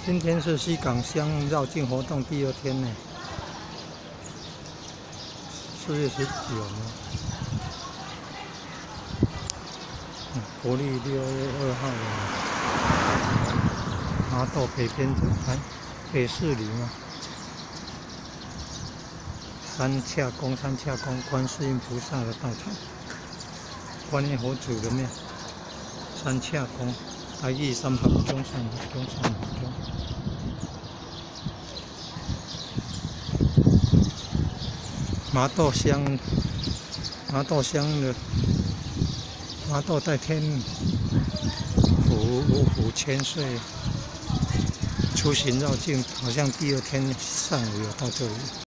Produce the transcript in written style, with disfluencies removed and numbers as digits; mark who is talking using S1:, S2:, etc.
S1: 今天是西港乡绕境活动第2天呢，4月19呢。国历6月2号了。麻豆北边北市里嘛。三洽宫观世音菩萨的道场，观音佛祖的庙。三洽宫，台语三合中。麻豆乡的麻豆代天府五府千岁出行绕境，好像第2天上午有到这里。